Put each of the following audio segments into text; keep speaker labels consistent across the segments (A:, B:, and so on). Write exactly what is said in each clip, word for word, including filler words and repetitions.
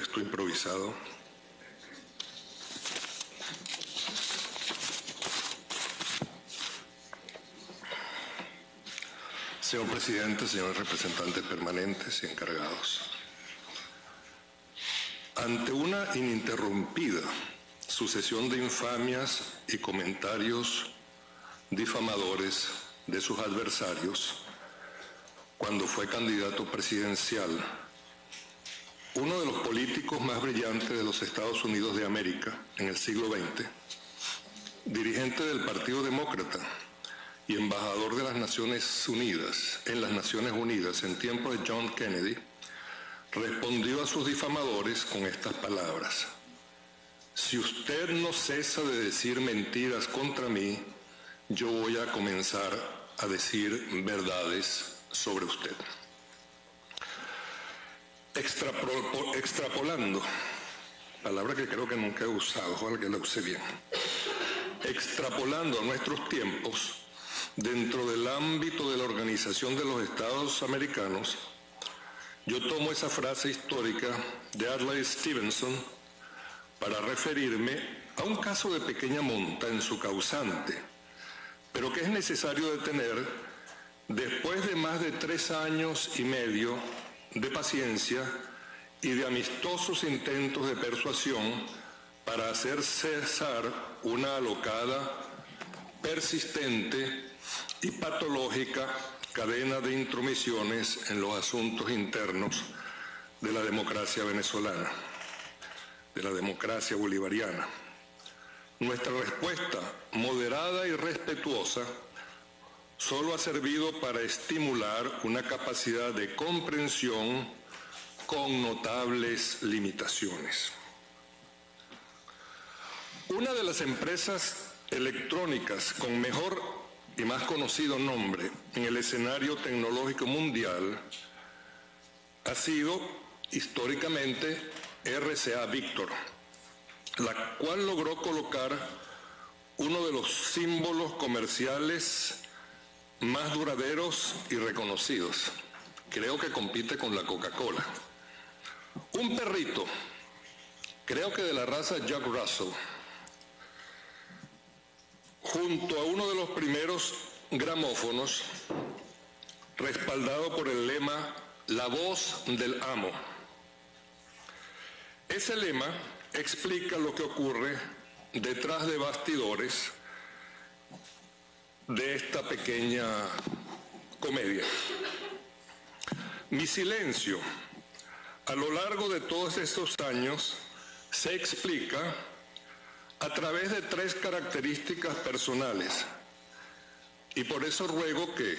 A: texto improvisado. Señor presidente, señores representantes permanentes y encargados, ante una ininterrumpida sucesión de infamias y comentarios difamadores de sus adversarios, cuando fue candidato presidencial, uno de los políticos más brillantes de los Estados Unidos de América en el siglo veinte, dirigente del Partido Demócrata y embajador de las Naciones Unidas, en las Naciones Unidas en tiempos de John Kennedy, respondió a sus difamadores con estas palabras: si usted no cesa de decir mentiras contra mí, yo voy a comenzar a decir verdades sobre usted. Extrapol- extrapolando, palabra que creo que nunca he usado, ojalá que la use bien, extrapolando a nuestros tiempos, dentro del ámbito de la Organización de los Estados Americanos, yo tomo esa frase histórica de Adlai Stevenson para referirme a un caso de pequeña monta en su causante, pero que es necesario detener después de más de tres años y medio de paciencia y de amistosos intentos de persuasión para hacer cesar una alocada, persistente y patológica cadena de intromisiones en los asuntos internos de la democracia venezolana, de la democracia bolivariana. Nuestra respuesta, moderada y respetuosa, solo ha servido para estimular una capacidad de comprensión con notables limitaciones. Una de las empresas electrónicas con mejor y más conocido nombre en el escenario tecnológico mundial ha sido históricamente R C A Victor, la cual logró colocar uno de los símbolos comerciales más duraderos y reconocidos. Creo que compite con la Coca-Cola. Un perrito, creo que de la raza Jack Russell, junto a uno de los primeros gramófonos, respaldado por el lema "La voz del amo". Ese lema explica lo que ocurre detrás de bastidores de esta pequeña comedia. Mi silencio a lo largo de todos estos años se explica a través de tres características personales, y por eso ruego que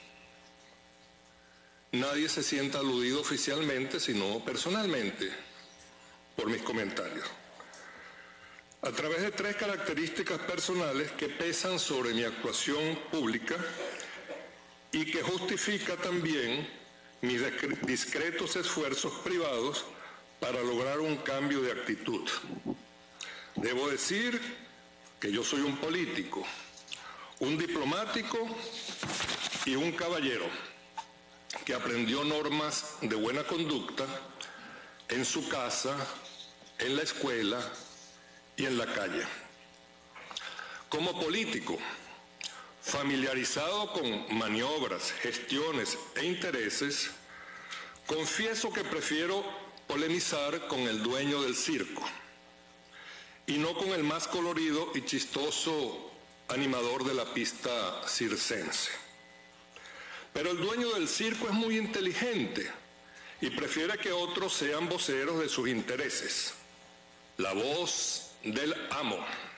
A: nadie se sienta aludido oficialmente, sino personalmente, por mis comentarios. A través de tres características personales que pesan sobre mi actuación pública y que justifica también mis discretos esfuerzos privados para lograr un cambio de actitud. Debo decir que yo soy un político, un diplomático y un caballero que aprendió normas de buena conducta en su casa, en la escuela y en la calle. Como político, familiarizado con maniobras, gestiones e intereses, confieso que prefiero polemizar con el dueño del circo y no con el más colorido y chistoso animador de la pista circense. Pero el dueño del circo es muy inteligente y prefiere que otros sean voceros de sus intereses. La voz del amo.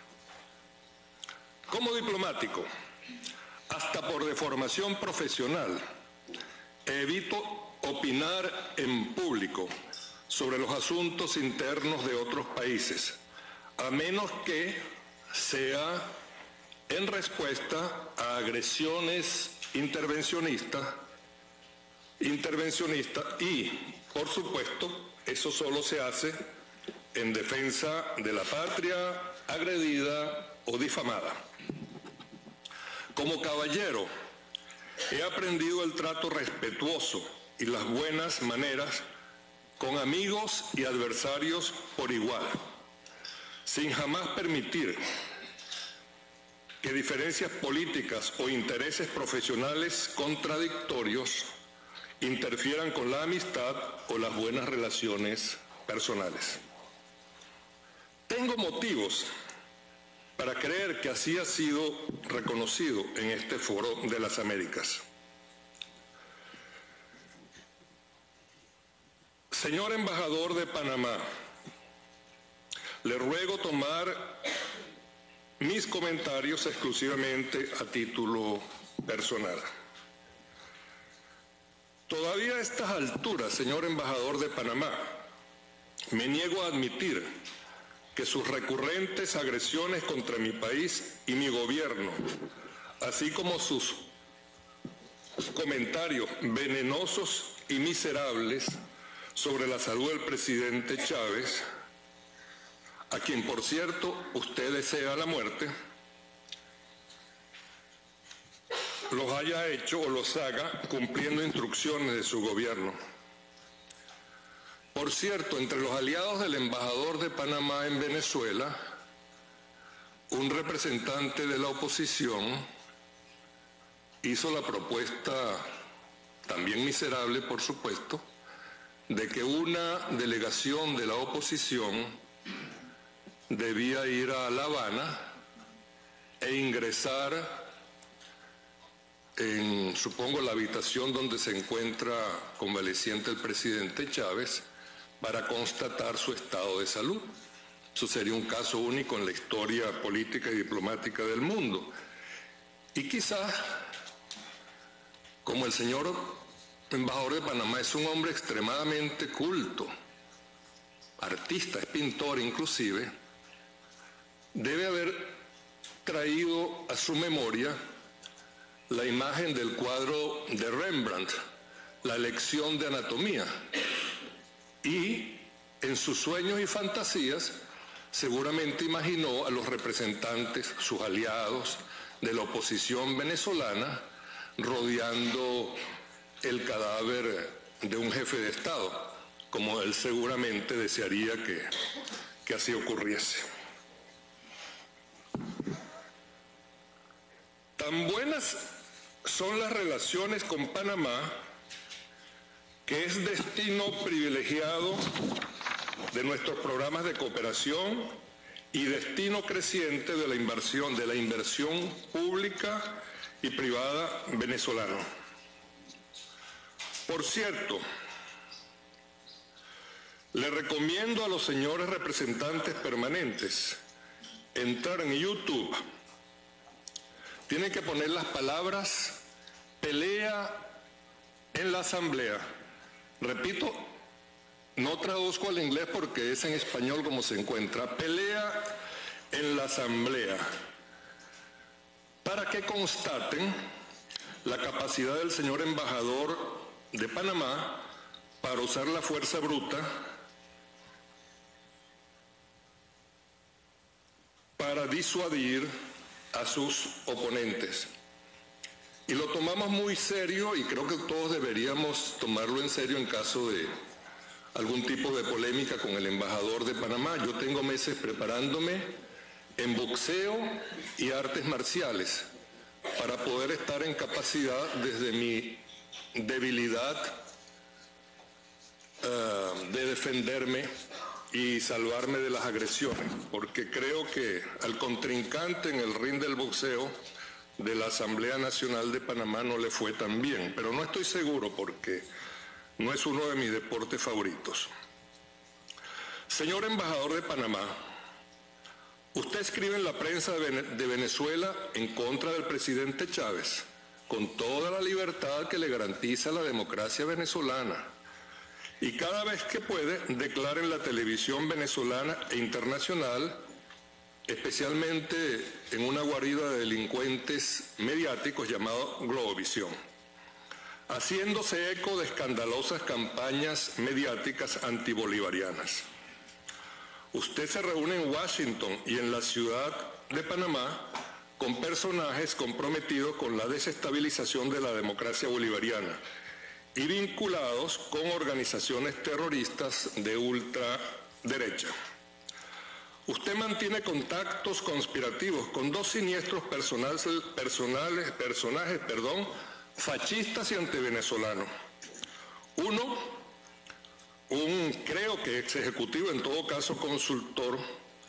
A: Como diplomático, hasta por deformación profesional, evito opinar en público sobre los asuntos internos de otros países, a menos que sea en respuesta a agresiones intervencionistas, intervencionistas y, por supuesto, eso solo se hace en defensa de la patria agredida o difamada. Como caballero, he aprendido el trato respetuoso y las buenas maneras con amigos y adversarios por igual, sin jamás permitir que diferencias políticas o intereses profesionales contradictorios interfieran con la amistad o las buenas relaciones personales. Tengo motivos para creer que así ha sido reconocido en este Foro de las Américas. Señor embajador de Panamá, le ruego tomar mis comentarios exclusivamente a título personal. Todavía a estas alturas, señor embajador de Panamá, me niego a admitir que sus recurrentes agresiones contra mi país y mi gobierno, así como sus comentarios venenosos y miserables sobre la salud del presidente Chávez, a quien, por cierto, usted desea la muerte, los haya hecho o los haga cumpliendo instrucciones de su gobierno. Por cierto, entre los aliados del embajador de Panamá en Venezuela, un representante de la oposición hizo la propuesta, también miserable por supuesto, de que una delegación de la oposición debía ir a La Habana e ingresar en, supongo, la habitación donde se encuentra convaleciente el presidente Chávez para constatar su estado de salud. Eso sería un caso único en la historia política y diplomática del mundo. Y quizás, como el señor embajador de Panamá es un hombre extremadamente culto, artista, es pintor inclusive, debe haber traído a su memoria la imagen del cuadro de Rembrandt, La lección de anatomía, y en sus sueños y fantasías seguramente imaginó a los representantes, sus aliados de la oposición venezolana, rodeando el cadáver de un jefe de Estado, como él seguramente desearía que, que así ocurriese. Tan buenas son las relaciones con Panamá que es destino privilegiado de nuestros programas de cooperación y destino creciente de la inversión, de la inversión pública y privada venezolana. Por cierto, le recomiendo a los señores representantes permanentes entrar en YouTube. Tienen que poner las palabras pelea en la asamblea. Repito, no traduzco al inglés porque es en español como se encuentra. Pelea en la asamblea. Para que constaten la capacidad del señor embajador de Panamá para usar la fuerza bruta para disuadir a sus oponentes. Y lo tomamos muy serio y creo que todos deberíamos tomarlo en serio en caso de algún tipo de polémica con el embajador de Panamá. Yo tengo meses preparándome en boxeo y artes marciales para poder estar en capacidad desde mi debilidad uh, de defenderme y salvarme de las agresiones, porque creo que al contrincante en el ring del boxeo de la Asamblea Nacional de Panamá no le fue tan bien, pero no estoy seguro porque no es uno de mis deportes favoritos. Señor embajador de Panamá, usted escribe en la prensa de Venezuela en contra del presidente Chávez, con toda la libertad que le garantiza la democracia venezolana, y cada vez que puede declara en la televisión venezolana e internacional, especialmente en una guarida de delincuentes mediáticos llamado Globovisión, haciéndose eco de escandalosas campañas mediáticas antibolivarianas. Usted se reúne en Washington y en la ciudad de Panamá con personajes comprometidos con la desestabilización de la democracia bolivariana y vinculados con organizaciones terroristas de ultraderecha. Usted mantiene contactos conspirativos con dos siniestros personales, personales, personajes perdón, fascistas y antivenezolanos. Uno, un creo que ex ejecutivo, en todo caso consultor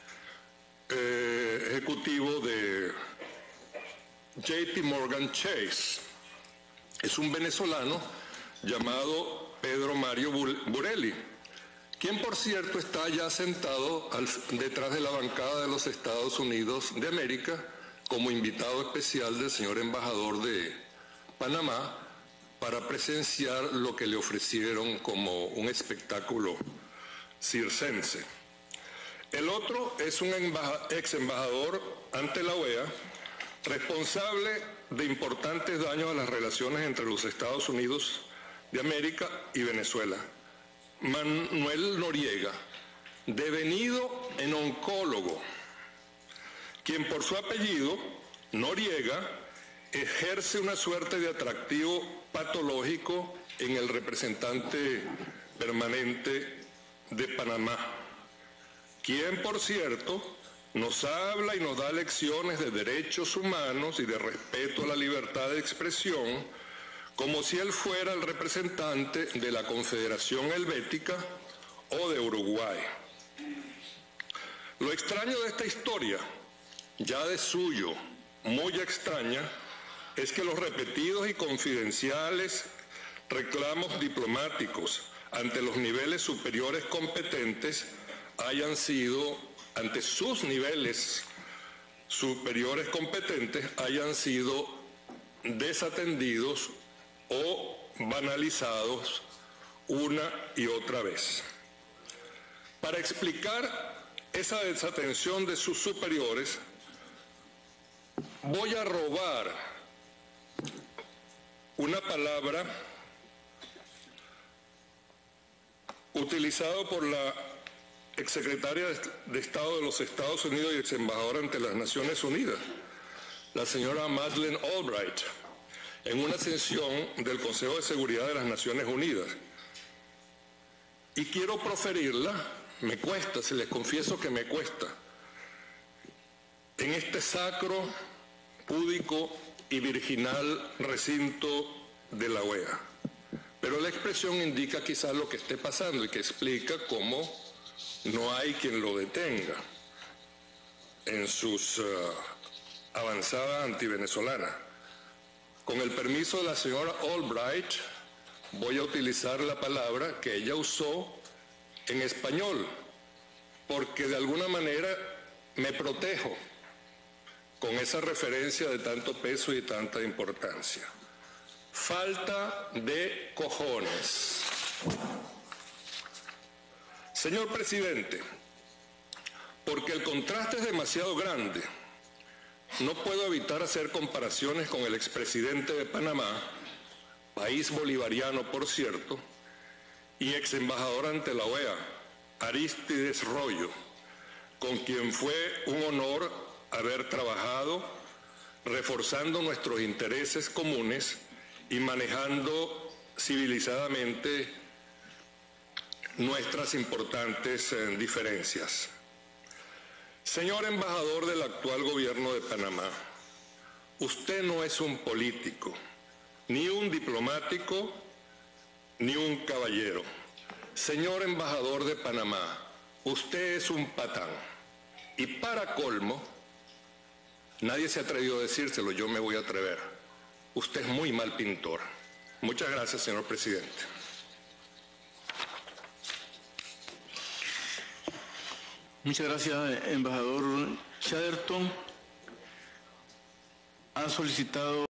A: eh, ejecutivo de J P Morgan Chase. Es un venezolano llamado Pedro Mario Burelli, quien por cierto está ya sentado al, detrás de la bancada de los Estados Unidos de América como invitado especial del señor embajador de Panamá para presenciar lo que le ofrecieron como un espectáculo circense. El otro es un ex embajador ante la O E A, responsable de importantes daños a las relaciones entre los Estados Unidos de América y Venezuela, Manuel Noriega, devenido en oncólogo, quien por su apellido, Noriega, ejerce una suerte de atractivo patológico en el representante permanente de Panamá, quien, por cierto, nos habla y nos da lecciones de derechos humanos y de respeto a la libertad de expresión, como si él fuera el representante de la Confederación Helvética o de Uruguay. Lo extraño de esta historia, ya de suyo, muy extraña, es que los repetidos y confidenciales reclamos diplomáticos ante los niveles superiores competentes hayan sido, ante sus niveles superiores competentes, hayan sido desatendidos o banalizados una y otra vez. Para explicar esa desatención de sus superiores, voy a robar una palabra utilizada por la exsecretaria de Estado de los Estados Unidos y ex embajadora ante las Naciones Unidas, la señora Madeleine Albright, en una sesión del Consejo de Seguridad de las Naciones Unidas. Y quiero proferirla, me cuesta, se les confieso que me cuesta, en este sacro, púdico y virginal recinto de la O E A. Pero la expresión indica quizás lo que esté pasando y que explica cómo no hay quien lo detenga en sus uh, avanzadas antivenezolanas. Con el permiso de la señora Albright, voy a utilizar la palabra que ella usó en español, porque de alguna manera me protejo con esa referencia de tanto peso y tanta importancia. Falta de cojones. Señor presidente, porque el contraste es demasiado grande, no puedo evitar hacer comparaciones con el expresidente de Panamá, país bolivariano por cierto, y ex embajador ante la O E A, Arístides Royo, con quien fue un honor haber trabajado reforzando nuestros intereses comunes y manejando civilizadamente nuestras importantes eh, diferencias. Señor embajador del actual gobierno de Panamá, usted no es un político, ni un diplomático, ni un caballero. Señor embajador de Panamá, usted es un patán. Y para colmo, nadie se atrevió a decírselo, yo me voy a atrever. Usted es muy mal pintor. Muchas gracias, señor presidente.
B: Muchas gracias, embajador Chatterton. Ha solicitado